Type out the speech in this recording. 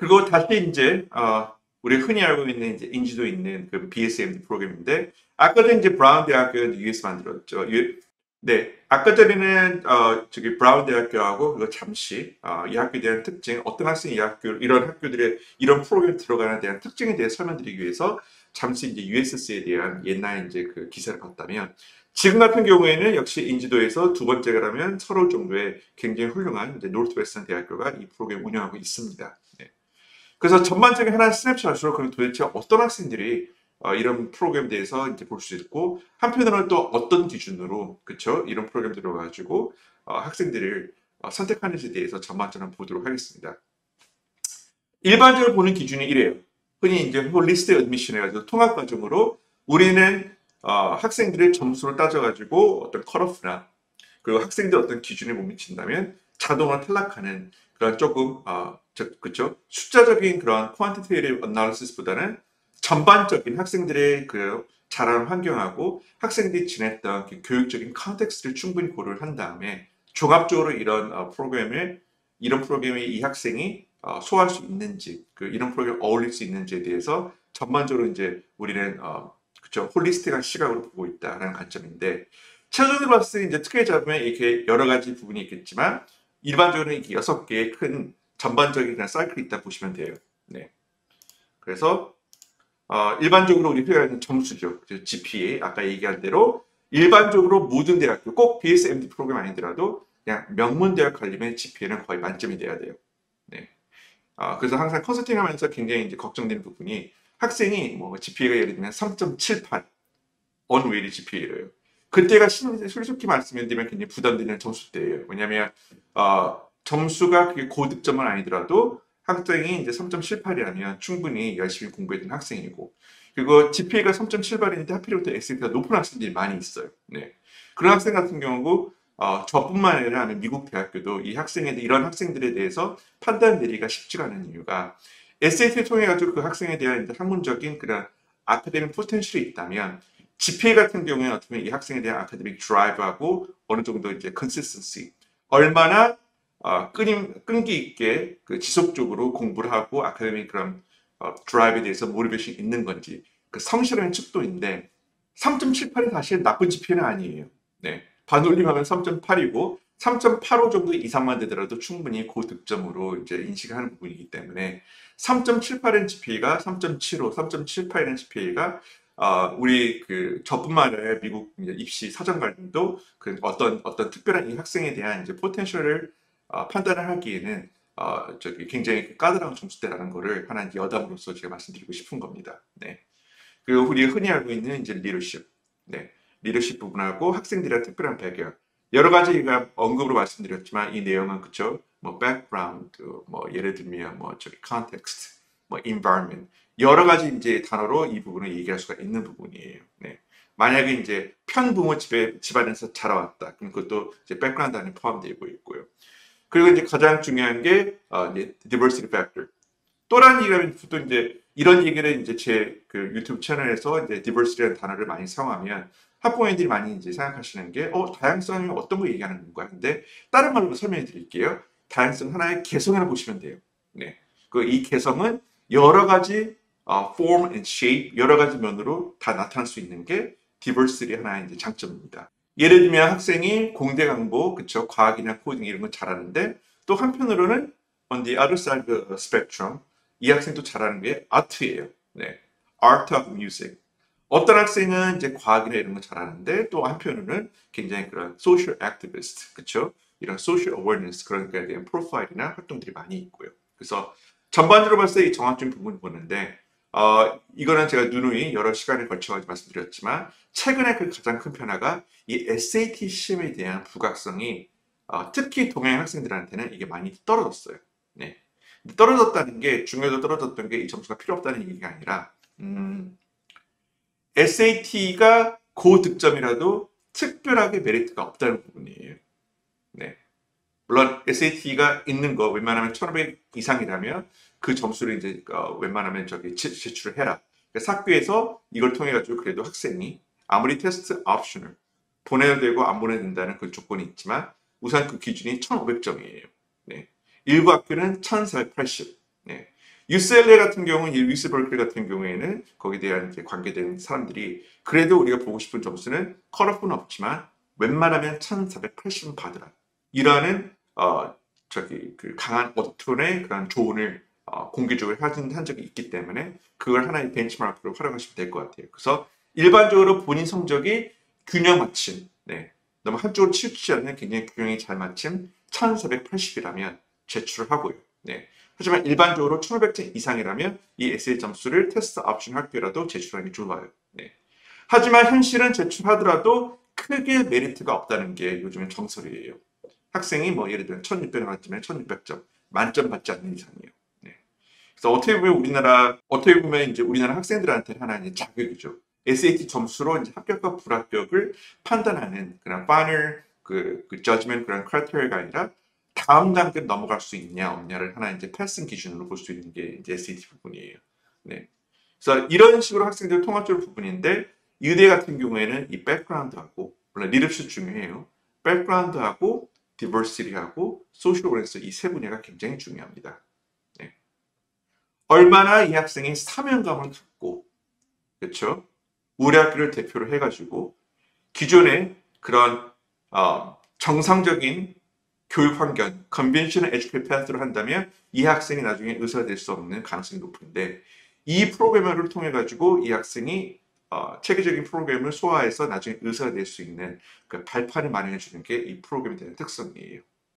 그리고 다시 이제 우리 흔히 알고 있는 이제 인지도 있는 그 BSMD 프로그램인데 아까 전에 이제 브라운 대학교는 US 만들었죠. 네, 아까 전에는 저기 브라운 대학교하고 그거 잠시 이 학교에 대한 특징, 어떤 학생이 이 학교 이런 학교들의 이런 프로그램 들어가는 데 대한 특징에 대해 설명드리기 위해서 잠시 이제 USS에 대한 옛날 이제 그 기사를 봤다면 지금 같은 경우에는 역시 인지도에서 두 번째라면 서울 정도의 굉장히 훌륭한 이제 노스웨스턴 대학교가 이 프로그램 운영하고 있습니다. 네. 그래서 전반적인 하나의 스냅샷으로 그럼 도대체 어떤 학생들이 이런 프로그램에 대해서 이제 볼 수 있고 한편으로는 또 어떤 기준으로 그쵸 이런 프로그램 들어가지고 학생들을 선택하는지에 대해서 전반적으로 보도록 하겠습니다. 일반적으로 보는 기준이 이래요. 흔히 이제 홀리스틱 어드미션 해가지고 통합 과정으로 우리는 학생들의 점수를 따져가지고 어떤 컷오프나 그리고 학생들 어떤 기준에 못 미친다면 자동으로 탈락하는 그런 조금 그쵸 숫자적인 그런 퀀티테이티브 어나리시스보다는 전반적인 학생들의 그 자라는 환경하고 학생들이 지냈던 그 교육적인 컨텍스트를 충분히 고려를 한 다음에 종합적으로 이런 프로그램이 이 학생이 소화할 수 있는지 이런 프로그램 어울릴 수 있는지에 대해서 전반적으로 이제 우리는 그쵸 홀리스틱한 시각으로 보고 있다라는 관점인데 최종적으로 봤을 때 이제 특혜 잡으면 이렇게 여러 가지 부분이 있겠지만 일반적으로 이렇게 6개의 큰 전반적인 그냥 사이클이 있다 보시면 돼요. 네. 그래서 일반적으로 우리 표현하는 점수죠. GPA 아까 얘기한 대로 일반적으로 모든 대학교 꼭 BSMD 프로그램 아니더라도 그냥 명문 대학 가려면 GPA는 거의 만점이 돼야 돼요. 네. 그래서 항상 컨설팅하면서 굉장히 이제 걱정되는 부분이 학생이 뭐 GPA가 예를 들면 3.78 언웨이리 GPA래요. 그때가 솔직히 말씀드리면 굉장히 부담되는 점수대예요. 왜냐하면 점수가 그게 고득점은 아니더라도 학생이 이제 3.78이라면 충분히 열심히 공부했던 학생이고 그리고 GPA가 3.78인데 하필이면 SAT가 높은 학생들이 많이 있어요. 네. 그런 학생 같은 경우 저뿐만 아니라 미국 대학교도 이 학생에 이런 학생들에 대해서 판단 내리기가 쉽지가 않은 이유가 SAT를 통해 가지고 그 학생에 대한 학문적인 그런 아카데믹 포텐셜이 있다면 GPA 같은 경우에는 어떻게 보면 이 학생에 대한 아카데믹 드라이브하고 어느 정도 이제 컨시스턴시 얼마나 끈기 있게 지속적으로 공부를 하고 아카데믹 그런 드라이브에 대해서 모티베이션이 있는 건지 그 성실한 측도인데 3.78이 사실 나쁜 GPA는 아니에요. 네. 반올림하면 3.8이고 3.85 정도 이상만 되더라도 충분히 고득점으로 이제 인식하는 부분이기 때문에 3.78인 GPA가 3.75, 3.78이라는 GPA가 우리 저뿐만 아니라 미국 입시 사정관님도 어떤 특별한 이 학생에 대한 이제 포텐셜을 판단을 하기에는 굉장히 까다로운 점수대라는 거를 하나 여담으로서 제가 말씀드리고 싶은 겁니다. 네. 그리고 우리가 흔히 알고 있는 이제 리더십, 네, 리더십 부분하고 학생들의 특별한 배경 여러 가지 제가 언급으로 말씀드렸지만 이 내용은 그쵸, 뭐 background, 뭐 예를 들면 뭐 context, 뭐 environment 여러 가지 이제 단어로 이 부분을 얘기할 수가 있는 부분이에요. 네. 만약에 이제 편부모 집안에서 자라왔다, 그럼 그것도 이제 background 안에 포함되고 있고요. 그리고 이제 가장 중요한 게 이제 diversity factor. 또한 얘기하면 또 이제 이런 얘기를 이제 제 유튜브 채널에서 이제 diversity라는 단어를 많이 사용하면 학부모님들이 많이 이제 생각하시는 게 다양성이 어떤 거 얘기하는 건가 근데 다른 말로 설명해 드릴게요. 다양성 하나의 개성을 보시면 돼요. 네. 이 개성은 여러 가지 form and shape 여러 가지 면으로 다 나타날 수 있는 게 diversity 하나의 이제 장점입니다. 예를 들면 학생이 공대 강보, 그쵸, 과학이나 코딩 이런 거 잘하는데 또 한편으로는 on the other side of the spectrum 이 학생도 잘하는 게 아트예요. 네. Art of Music. 어떤 학생은 이제 과학이나 이런 거 잘하는데 또 한편으로는 굉장히 그런 social activist, 그쵸? 이런 social awareness 그런 거에 대한 프로파일이나 활동들이 많이 있고요. 그래서 전반적으로 봤을 때 이 정확적인 부분을 보는데 이거는 제가 누누이 여러 시간에 걸쳐 말씀드렸지만 최근에 가장 큰 변화가 이 SAT 시험에 대한 부각성이 특히 동양 학생들한테는 이게 많이 떨어졌어요. 네. 떨어졌다는 게 중요도 떨어졌던 게 이 점수가 필요 없다는 얘기가 아니라 SAT가 고득점이라도 특별하게 메리트가 없다는 부분이에요. 네. 물론 SAT가 있는 거 웬만하면 1500 이상이라면 그 점수를 이제 웬만하면 제출을 해라. 그러니까 학교에서 이걸 통해 가지고 그래도 학생이 아무리 테스트 옵셔널 보내도 되고 안 보내도 된다는 그 조건이 있지만 우선 그 기준이 1500점이에요. 네. 일부 학교는 1480. 네. UCLA 같은 경우는 UC 버클리 같은 경우에는 거기에 대한 이제 관계된 사람들이 그래도 우리가 보고 싶은 점수는 컷오프는 없지만 웬만하면 1480은 받으라. 이라는 저기 그 강한 어톤의 그런 조언을 공개적으로 한 적이 있기 때문에 그걸 하나의 벤치마크로 활용하시면 될 것 같아요. 그래서 일반적으로 본인 성적이 균형 맞춤, 네, 너무 한쪽으로 치우치지 않는 굉장히 균형이 잘 맞춤 1480이라면 제출을 하고요. 네. 하지만 일반적으로 1500점 이상이라면 이 에세이 점수를 테스트 옵션 학교라도 제출하는 게 좋아요. 네. 하지만 현실은 제출하더라도 크게 메리트가 없다는 게 요즘은 정설이에요. 학생이 뭐 예를 들면 1600 나왔지만 1600점 만점 받지 않는 이상이에요. 네. 그래서 어떻게 보면 이제 우리나라 학생들한테 하나의 자격이죠. SAT 점수로 이제 합격과 불합격을 판단하는 그런 파이널 그 judgment 그런 크라이테리아가 아니라 다음 단계로 넘어갈 수 있냐 없냐를 하나 이제 패싱 기준으로 볼 수 있는 게 이제 SAT 부분이에요. 네. 그래서 이런 식으로 학생들 통합적으로 부분인데 의대 같은 경우에는 이 백그라운드하고 물론 리더십 중요해요. 백그라운드하고 디버시티하고 소셜 어웨어니스 이 세 분야가 굉장히 중요합니다. 네. 얼마나 이 학생이 사명감을 갖고 그렇죠? 우리 학교를 대표로 해가지고 기존의 그런 정상적인 교육 환경, conventional education path로 한다면 이 학생이 나중에 의사가 될 수 없는 가능성이 높은데 이 프로그램을 통해 가지고 이 학생이 체계적인 프로그램을 소화해서 나중에 의사가 될 수 있는 그 발판을 마련해 주는 게 이 프로그램에 대한 특성이에요.